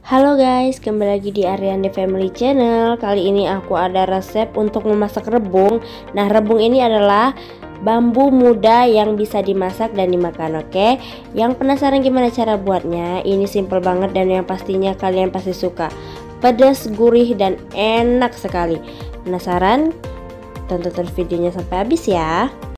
Halo guys, kembali lagi di Ariande Family Channel. Kali ini aku ada resep untuk memasak rebung. Nah, rebung ini adalah bambu muda yang bisa dimasak dan dimakan. Oke, yang penasaran gimana cara buatnya? Ini simple banget dan yang pastinya kalian pasti suka. Pedas, gurih, dan enak sekali. Penasaran? Tonton terus videonya sampai habis ya.